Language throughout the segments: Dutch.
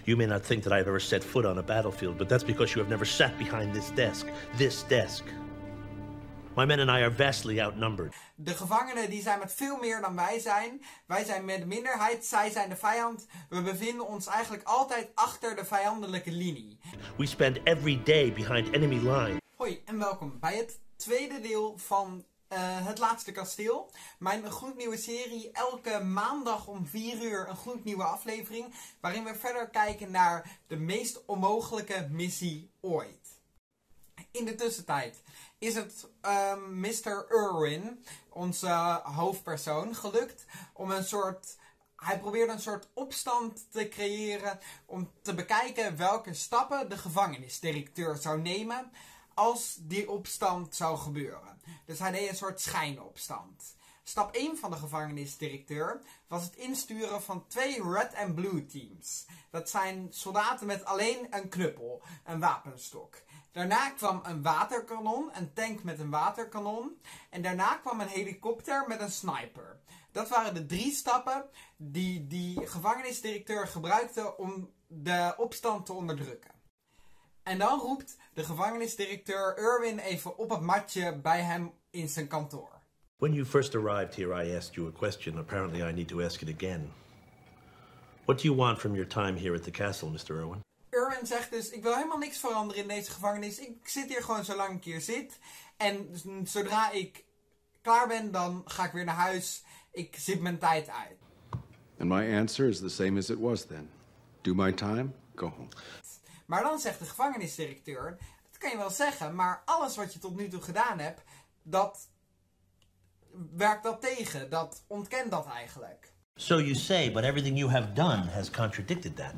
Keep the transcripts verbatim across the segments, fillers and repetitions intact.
You may not think that I've ever set foot on a battlefield, but that's because you have never sat behind this desk. This desk. My men and I are vastly outnumbered. De gevangenen die zijn met veel meer dan wij zijn. Wij zijn met de minderheid, zij zijn de vijand. We bevinden ons eigenlijk altijd achter de vijandelijke linie. We spend every day behind enemy lines. Hoi en welkom bij het tweede deel van uh, Het Laatste Kasteel. Mijn gloednieuwe serie, elke maandag om vier uur een gloednieuwe aflevering. Waarin we verder kijken naar de meest onmogelijke missie ooit. In de tussentijd is het um, mister Irwin, onze uh, hoofdpersoon, gelukt om een soort... Hij probeerde een soort opstand te creëren om te bekijken welke stappen de gevangenisdirecteur zou nemen als die opstand zou gebeuren. Dus hij deed een soort schijnopstand. Stap één van de gevangenisdirecteur was het insturen van twee red and blue teams. Dat zijn soldaten met alleen een knuppel, een wapenstok. Daarna kwam een waterkanon, een tank met een waterkanon. En daarna kwam een helikopter met een sniper. Dat waren de drie stappen die die gevangenisdirecteur gebruikte om de opstand te onderdrukken. En dan roept de gevangenisdirecteur Irwin even op het matje bij hem in zijn kantoor. When you first arrived here, I asked you a question. Apparently I need to ask it again. What do you want from your time here at the castle, mister Irwin? Irwin zegt dus, ik wil helemaal niks veranderen in deze gevangenis. Ik zit hier gewoon zolang ik hier zit. En zodra ik klaar ben, dan ga ik weer naar huis. Ik zit mijn tijd uit. And my answer is the same as it was then. Do my time, go home. Maar dan zegt de gevangenisdirecteur, dat kan je wel zeggen, maar alles wat je tot nu toe gedaan hebt, dat werkt dat tegen. Dat ontkent dat eigenlijk. So you say, but everything you have done has contradicted that.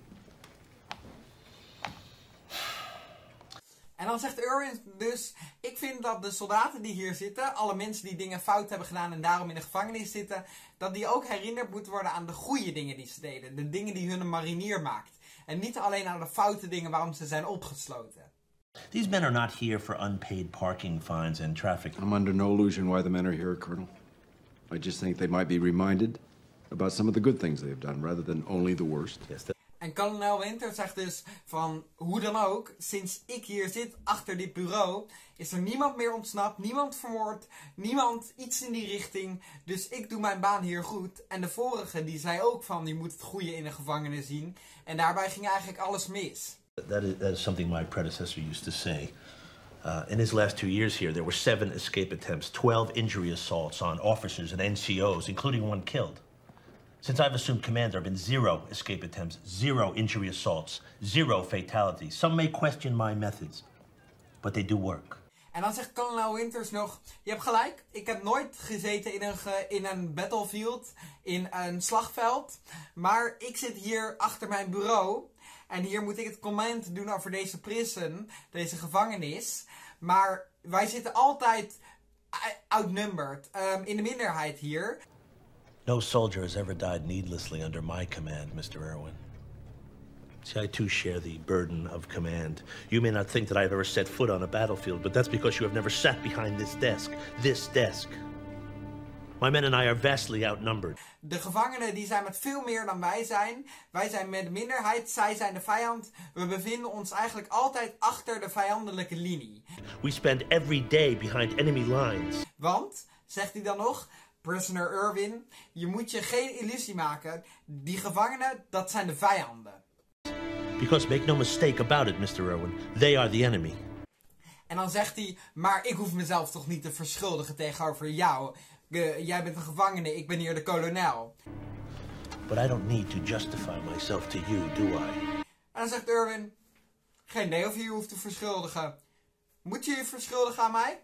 En dan zegt Irwin dus, ik vind dat de soldaten die hier zitten, alle mensen die dingen fout hebben gedaan en daarom in de gevangenis zitten, dat die ook herinnerd moeten worden aan de goede dingen die ze deden. De dingen die hun een marinier maakt. En niet alleen aan de foute dingen waarom ze zijn opgesloten. These men are not here for unpaid parking fines and traffic. I'm under no illusion why the men are here, Colonel. I just think they might be reminded about some of the good things they've done, rather than only the worst. Yes, that... En kolonel Winter zegt dus van, hoe dan ook, sinds ik hier zit achter dit bureau, is er niemand meer ontsnapt, niemand vermoord, niemand iets in die richting. Dus ik doe mijn baan hier goed. En de vorige die zei ook van, je moet het goede in de gevangenis zien. En daarbij ging eigenlijk alles mis. That is, that is something my predecessor used to say. Uh, in his last two years here, there were seven escape attempts, twelve injury assaults on officers and N C O's, including one killed. Since I've assumed command, there have been zero escape attempts, zero injury assaults, zero fatalities. Some may question my methods, but they do work. En dan zegt kolonel Winters nog, je hebt gelijk, ik heb nooit gezeten in een, ge, in een battlefield, in een slagveld. Maar ik zit hier achter mijn bureau en hier moet ik het command doen over deze prison, deze gevangenis. Maar wij zitten altijd outnumbered, um, in de minderheid hier. No soldier has ever died needlessly under my command, mister Irwin. See, I too share the burden of command. You may not think that I've ever set foot on a battlefield, but that's because you have never sat behind this desk. This desk. My men and I are vastly outnumbered. De gevangenen die zijn met veel meer dan wij zijn. Wij zijn met de minderheid, zij zijn de vijand. We bevinden ons eigenlijk altijd achter de vijandelijke linie. We spend every day behind enemy lines. Want, zegt hij dan nog, prisoner Irwin, je moet je geen illusie maken. Die gevangenen, dat zijn de vijanden. Because make no mistake about it, mister Irwin, they are the enemy. En dan zegt hij, maar ik hoef mezelf toch niet te verschuldigen tegenover jou. Uh, jij bent een gevangene, ik ben hier de kolonel. But I don't need to justify myself to you, do I? En dan zegt Irwin, geen idee of je je hoeft te verschuldigen. Moet je je verschuldigen aan mij?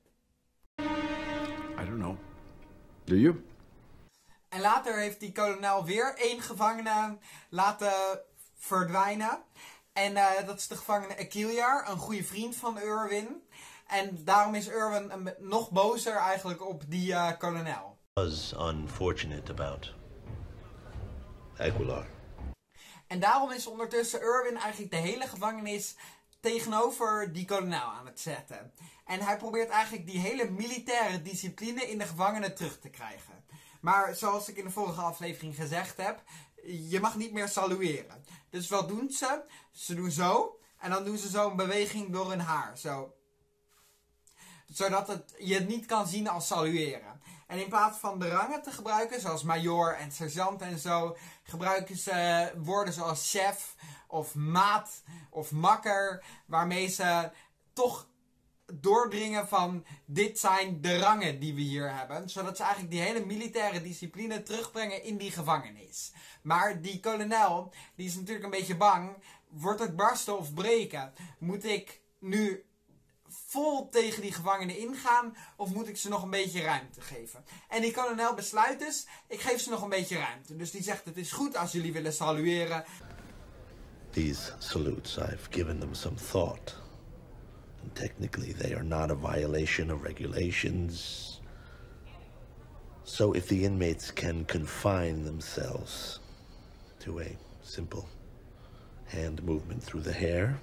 I don't know. Do you? En later heeft die kolonel weer één gevangene laten verdwijnen. En uh, dat is de gevangene Akiliar, een goede vriend van Irwin. En daarom is Irwin een, nog bozer eigenlijk op die uh, kolonel. Was unfortunate about Aguilar. En daarom is ondertussen Irwin eigenlijk de hele gevangenis tegenover die kolonel aan het zetten. En hij probeert eigenlijk die hele militaire discipline in de gevangenen terug te krijgen. Maar zoals ik in de vorige aflevering gezegd heb, je mag niet meer salueren. Dus wat doen ze? Ze doen zo. En dan doen ze zo een beweging door hun haar. Zo. Zodat het, je het niet kan zien als salueren. En in plaats van de rangen te gebruiken, zoals major en sergeant en zo, gebruiken ze woorden zoals chef of maat of makker, waarmee ze toch doordringen van dit zijn de rangen die we hier hebben. Zodat ze eigenlijk die hele militaire discipline terugbrengen in die gevangenis. Maar die kolonel, die is natuurlijk een beetje bang. Wordt het barsten of breken? Moet ik nu vol tegen die gevangenen ingaan of moet ik ze nog een beetje ruimte geven? En die kolonel besluit dus, ik geef ze nog een beetje ruimte. Dus die zegt, het is goed als jullie willen salueren. These salutes, I've given them some thought. And technically they are not a violation of regulations. So if the inmates can confine themselves to a simple hand movement through the hair,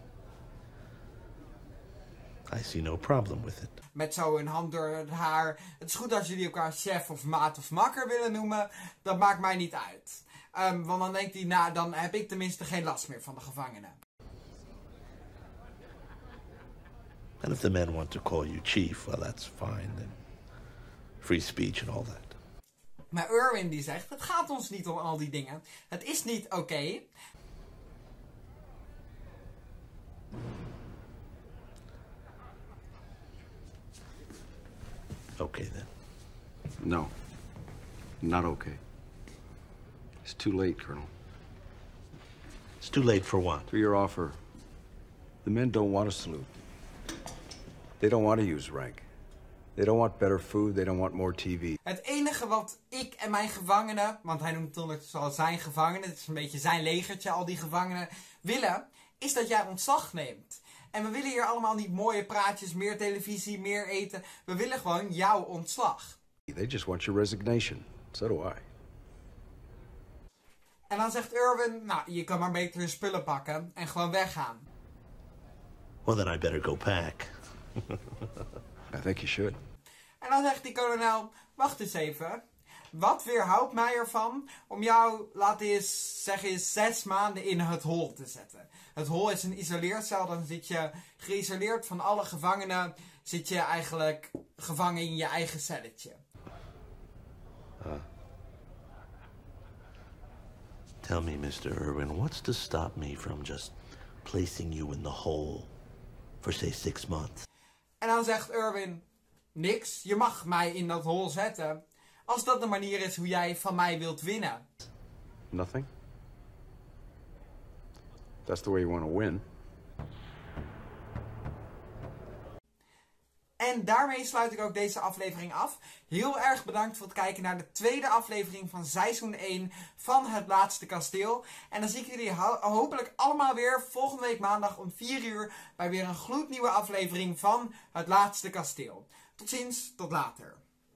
I see no problem with it. Met zo een hand door het haar. Het is goed als jullie elkaar chef of maat of makker willen noemen. Dat maakt mij niet uit. Um, want dan denkt hij, nou dan heb ik tenminste geen last meer van de gevangenen. And if the men want to call you chief, well that's fine. Then free speech and all that. Maar Irwin die zegt, het gaat ons niet om al die dingen. Het is niet oké. Okay. Okay then. No. Not okay. It's too late, Colonel. It's too late for what? For your offer. The men don't want to salute. They don't want to use rank. They don't want better food. They don't want more T V. Het enige wat ik en mijn gevangenen, want hij noemt het ondertussen al zijn gevangenen, het is een beetje zijn legertje, al die gevangenen, willen, is dat jij ontslag neemt. En we willen hier allemaal niet mooie praatjes, meer televisie, meer eten. We willen gewoon jouw ontslag. They just want your resignation. So do I. En dan zegt Irwin, nou, je kan maar beter je spullen pakken en gewoon weggaan. Well, then I better go pack. I think you should. En dan zegt die kolonel, wacht eens even. Wat weerhoudt mij ervan om jou, laten we eens zeggen, zes maanden in het hol te zetten? Het hol is een isoleercel, dan zit je geïsoleerd van alle gevangenen. Zit je eigenlijk gevangen in je eigen celletje. Uh, tell me, mister Irwin, what's to stop me from just placing you in the hole for, say, six months? En dan zegt Irwin, niks, je mag mij in dat hol zetten. Als dat de manier is hoe jij van mij wilt winnen. Nothing? That's the way you want to win. En daarmee sluit ik ook deze aflevering af. Heel erg bedankt voor het kijken naar de tweede aflevering van seizoen één van Het Laatste Kasteel. En dan zie ik jullie ho hopelijk allemaal weer volgende week maandag om vier uur bij weer een gloednieuwe aflevering van Het Laatste Kasteel. Tot ziens, tot later.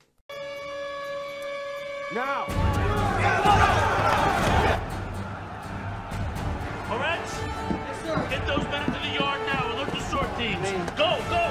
Now! All right? Yes, sir. Get those men into the yard now and look to sort teams. Go, go!